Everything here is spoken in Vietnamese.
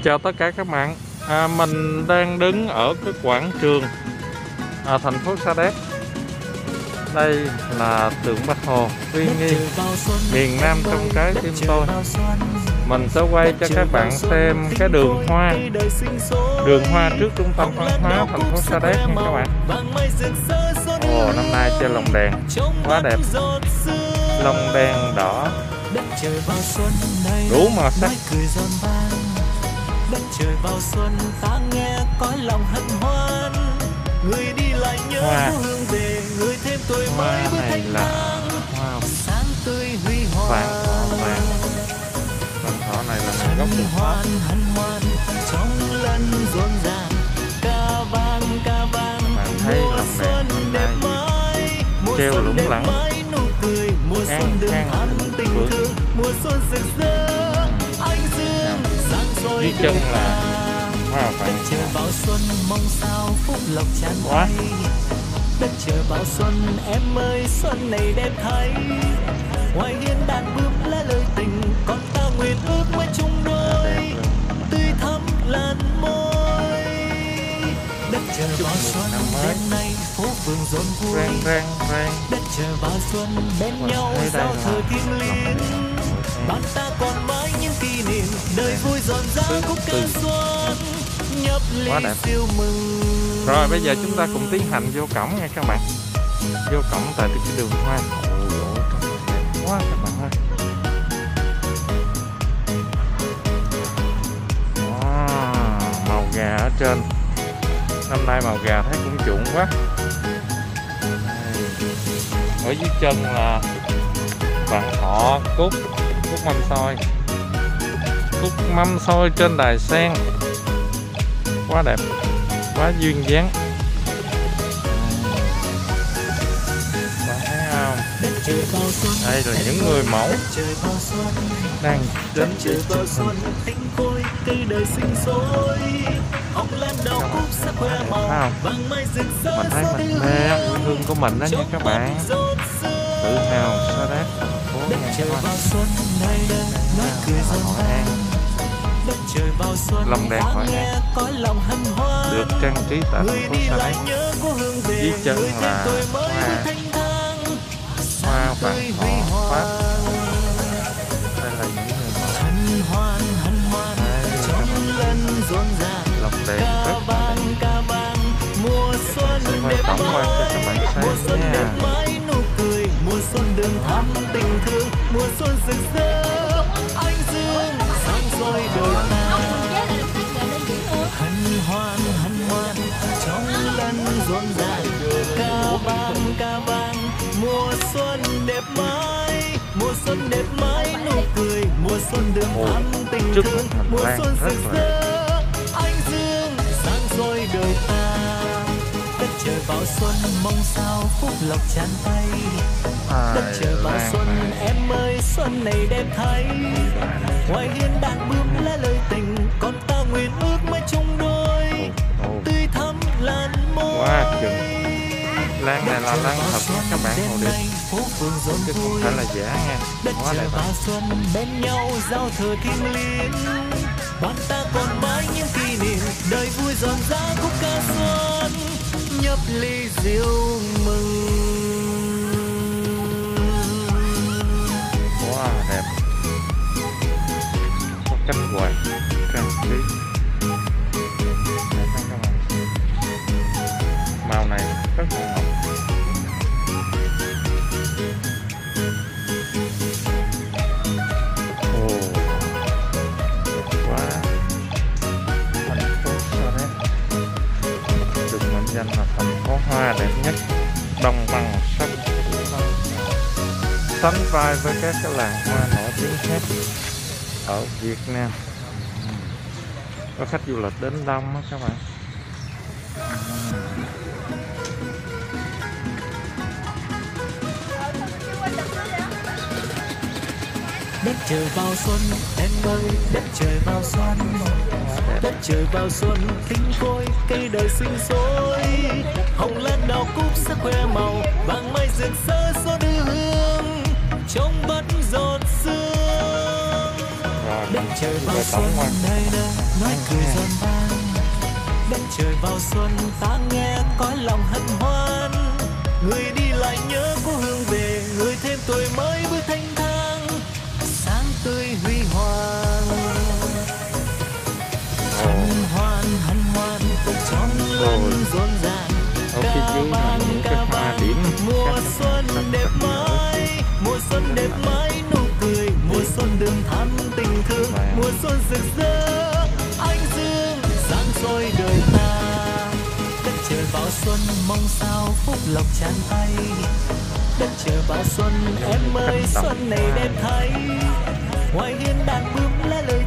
Chào tất cả các bạn. Mình đang đứng ở cái quảng trường thành phố Sa Đéc. Đây là tượng Bác Hồ uy nghi miền Nam trong trái tim tôi. Mình sẽ quay cho các bạn xem cái đường hoa trước trung tâm văn hóa thành phố Sa Đéc nha các bạn. Năm nay chơi lồng đèn quá đẹp, lồng đèn đỏ đủ màu sắc. Đất trời vào xuân ta nghe cõi lòng hân hoan, người đi lại nhớ hương về, người thêm tuổi mới bước thanh thang, sáng tươi huy hoàng. Vạn thọ này là nguồn gốc từ Pháp. Hân hoan trong lần rộn ràng, ca vang bạn thấy lồng đèn hôm nay treo lủng lẳng, nụ cười mùa xuân đường thắm tình thương, mùa xuân rực rỡ anh dương sáng soi dưới chân là đất trời vào xuân mong sao phúc lộc tràn đầy. Đất trời vào xuân em ơi xuân này đẹp thay, ngoài hiên đàn bướm lá lời tình, con ta nguyện ước mới chung đôi tươi thắm lan môi. Đất trời vào xuân đêm nay phố phường rộn vui, đất trời vào xuân bên nhau giao thừa thiêng liêng, bạn ta còn mãi những kỷ niệm đời vui rộn rã khúc ca xuân nhấp ly siêu mừng. Rồi bây giờ chúng ta cùng tiến hành vô cổng nha các bạn. Vô cổng tại cái đường hoa. Đẹp quá các bạn ơi. Màu gà ở trên. Năm nay màu gà thấy cũng chuộng quá. Ở dưới chân là Vạn Thọ cúc mâm xôi. Cúc mâm xôi trên đài sen. Quá đẹp, quá duyên dáng. Bạn thấy không? Đây là những người mẫu đang đến chụp hình. Mình thấy mình mê quê hương của mình đó nha các bạn. Tự hào Sa Đéc, thành phố nha các bạn. Hội An. Lồng đèn Hội An được trang trí tại thành phố Sa Đéc. Dưới chân là hoa Vạn Thọ Pháp. Đây là những người mẫu. Lồng đèn rất là đẹp. Xin mời tổng quan cho các bạn xem nha. Mùa xuân đường thắm tình thương, mùa xuân rực rỡ anh dương sáng soi đời ta. Hân hoan trong lần rộn ràng, ca vang mùa xuân đẹp mãi nụ cười, mùa xuân đường thắm tình thương, mùa xuân rực rỡ anh dương sáng soi đời ta. Đất trời vào xuân mong sao phúc lộc tràn tay, đất trời vào xuân em ơi xuân này đẹp thay, ngoài hiên đàn bướm lá lời tình, con ta nguyện ước mới chung đôi tươi thắm lan môi. Quá chừng lan này là lan thật các bạn, hồ điệp chứ không phải là giả nha. Đất trời vào xuân bên nhau giao thừa thiêng liêng, bạn ta còn mãi những kỷ niệm đời vui rộn rã khúc ca xuân nhấp ly rượu mừng. Wow, đẹp. Có cánh quạt trang trí đẹp các bạn. Màu này rất là ngọt. Quá. Thành phố Sa Đéc được mệnh danh là thành phố hoa đẹp nhất đồng bằng sông Cửu Long, sánh vai với các cái làng hoa nổi tiếng khác ở Việt Nam. Có khách du lịch đến đông đó các bạn. Đất trời vào xuân em ơi, đất trời vào xuân, đất trời vào xuân thinh khôi cây đời sinh sôi, hồng lan đào cúc sắc khoe màu, vàng mai rực rỡ gió đưa hương trong vắt giọt sương. Đất trời vào xuân nơi nơi nói cười giòn vang. Đất trời vào xuân ta nghe có lòng hân hoan, người đi lại nhớ cố hương về, người thêm tuổi mới bước thanh thang sáng tươi huy hoàng. Hân hoan trong lần rộn ràng, ca vang ca vang mùa xuân đẹp mãi, mùa xuân đẹp mãi nụ cười, mùa xuân đường thắm tình thương, mùa xuân rực rỡ ánh dương sáng soi đời ta. Đất trời vào xuân mong sao phúc lộc tràn tay, đất trời vào xuân em ơi xuân này đẹp thay. Ngoài hiên đàn bướm lá lời